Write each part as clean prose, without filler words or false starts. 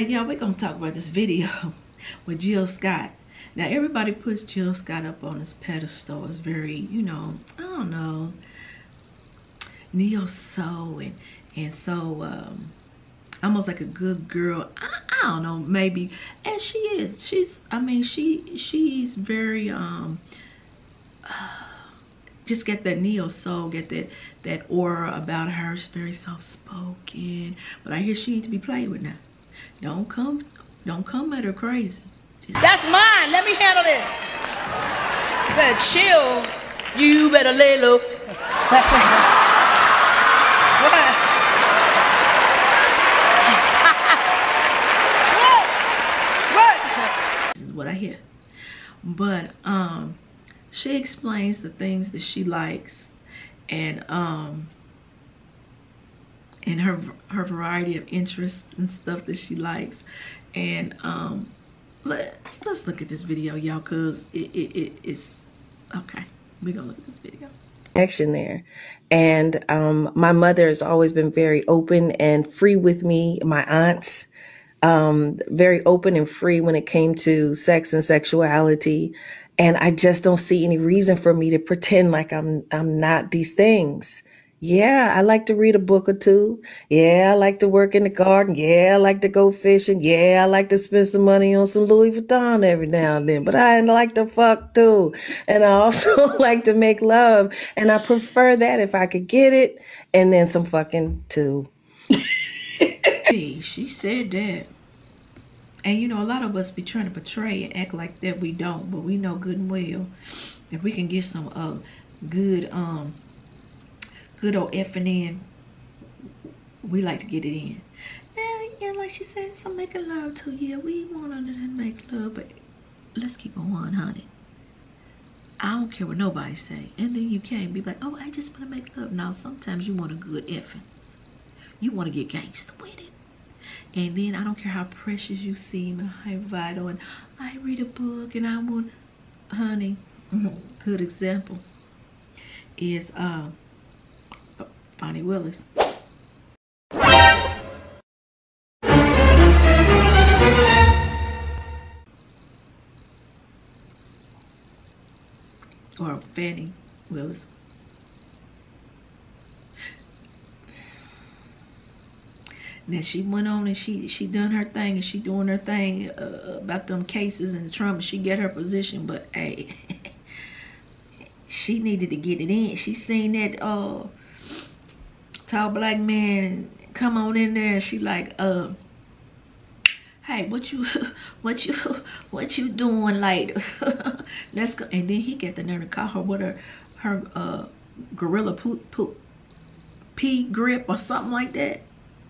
y'all, we're gonna talk about this video with Jill Scott. Now, everybody puts Jill Scott up on this pedestal as very, you know, I don't know, neo-soul and so almost like a good girl. I don't know, maybe. And she is. I mean, she's very just get that neo-soul, get that aura about her. She's very soft-spoken. But I hear she needs to be played with now. Don't come at her crazy. That's mine. Let me handle this. You better chill. You better lay low. That's it. What? What? This is what I hear. But she explains the things that she likes and her variety of interests and stuff that she likes. And let's look at this video, y'all, because it's okay. We're gonna look at this video. Connection there. And my mother has always been very open and free with me. My aunts, very open and free when it came to sex and sexuality. And I just don't see any reason for me to pretend like I'm not these things. Yeah, I like to read a book or two. Yeah, I like to work in the garden. Yeah, I like to go fishing. Yeah, I like to spend some money on some Louis Vuitton every now and then. But I like to fuck too. And I also like to make love. And I prefer that if I could get it. And then some fucking too. Hey, she said that. And you know, a lot of us be trying to portray and act like that we don't. But we know good and well if we can get some good old effing in, we like to get it in. Yeah, like she said, some making love too. Yeah, we want to make love, but let's keep on, honey. I don't care what nobody say. And then you can't be like, oh, I just want to make love. Now, sometimes you want a good effing. You want to get gangster with it. And then I don't care how precious you seem and how vital. And I read a book and I want, honey, good example is Fani Willis. Or Fani Willis. Now she went on and she done her thing and she doing her thing about them cases and Trump. She get her position, but hey, she needed to get it in. She seen that tall black man come on in there and she like, hey, what you doing later? Let's go. And then he get the nerve to call her with her gorilla pea grip or something like that.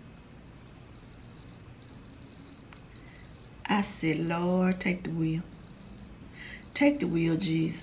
I said, Lord, take the wheel. Take the wheel, Jesus.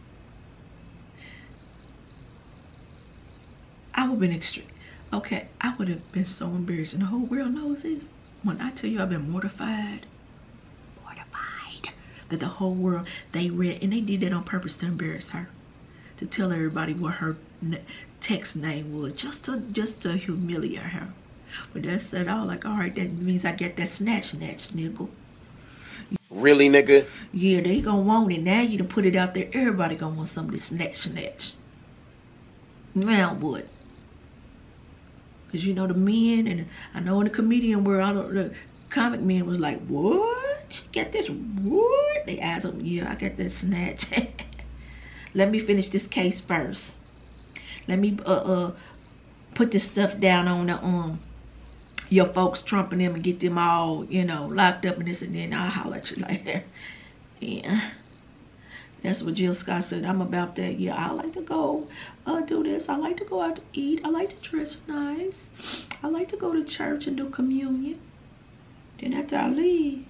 I would have been extreme. Okay, I would have been so embarrassed. And the whole world knows this. When I tell you I've been mortified, that the whole world, they read, and they did that on purpose to embarrass her. To tell everybody what her text name was, just to humiliate her. But that said, I was like, all right, that means I get that snatch, nigga. Really, nigga? Yeah, they gonna want it. Now you done put it out there. Everybody gonna want some of this snatch. Now what? Because you know the men, and I know in the comedian world, the comic men was like, what? She get this? What? They asked them, yeah, I got that snatch. Let me finish this case first. Let me put this stuff down on the your folks, Trump and them, and get them all, you know, locked up and this, and then I'll holler at you later. Yeah. That's what Jill Scott said. I'm about that. Yeah, I like to go do this. I like to go out to eat. I like to dress nice. I like to go to church and do communion. Then after I leave,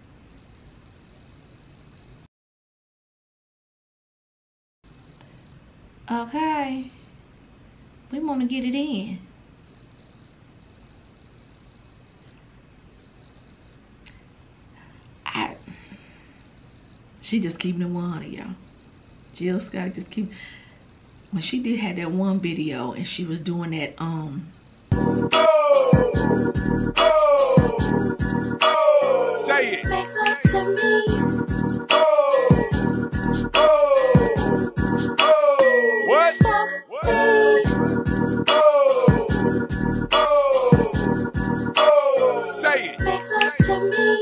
okay, we want to get it in. She just keeping it 100, y'all. Jill Scott just keep. When she did have that one video and she was doing that Say it. Make love to me. What? Say it. Make love to me.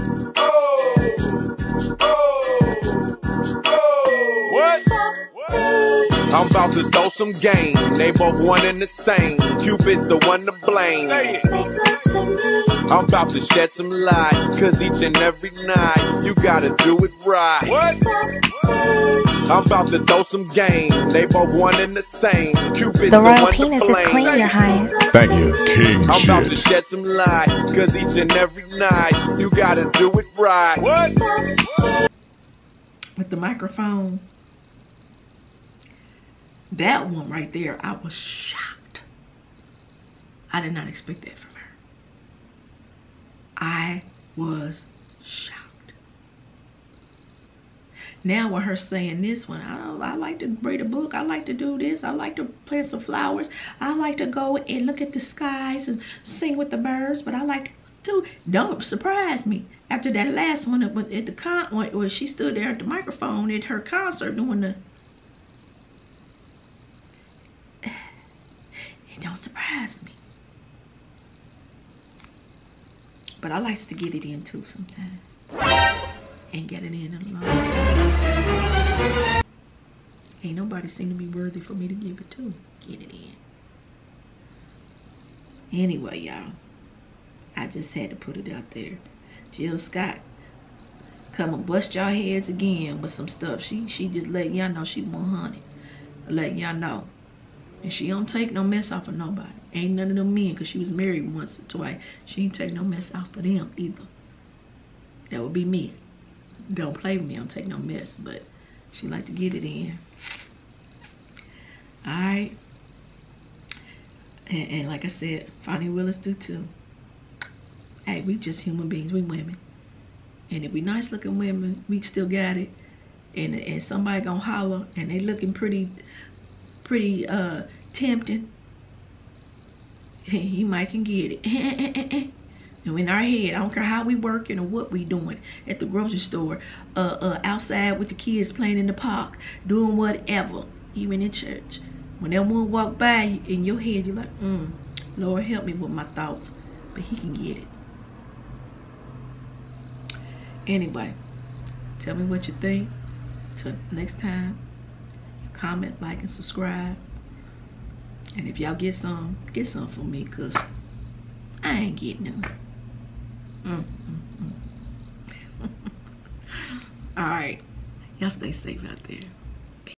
What? I'm about to throw some game. They both one and the same. Cupid's the one to blame. Say it. Make love to me. I'm about to shed some light, cause each and every night you gotta do it right. What? I'm about to throw some game. They both one and the same. Cupid's The royal one penis to is blame. clean, Your Highness. Thank you, King I'm about to shit. shed some light, cause each and every night you gotta do it right. What? With the microphone. That one right there, I was shocked. I did not expect that from her. I was shocked. Now with her saying this one, I like to read a book. I like to do this. I like to plant some flowers. I like to go and look at the skies and sing with the birds. But I like to don't surprise me. After that last one at the where she stood there at the microphone at her concert doing the. It don't surprise me. But I like to get it in too sometimes. And get it in alone. Ain't nobody seem to be worthy for me to give it to. Get it in. Anyway, y'all. I just had to put it out there. Jill Scott come and bust y'all heads again with some stuff. She just letting y'all know she 100. Letting y'all know. And she don't take no mess off of nobody. Ain't none of them men, because she was married once or twice. She ain't take no mess off of them either. That would be me. Don't play with me, don't take no mess. But she like to get it in. Alright. And like I said, Fani Willis do too. Hey, we just human beings, we women. And if we nice looking women, we still got it. And somebody gonna holler and they looking pretty tempting, he might can get it. And in our head, I don't care how we working or what we doing at the grocery store, outside with the kids playing in the park, doing whatever, even in church. When that one walk by you, in your head, you're like, Lord help me with my thoughts, but he can get it. Anyway, tell me what you think. Till next time. Comment, like, and subscribe. And if y'all get some for me, because I ain't getting none. All right. Y'all stay safe out there.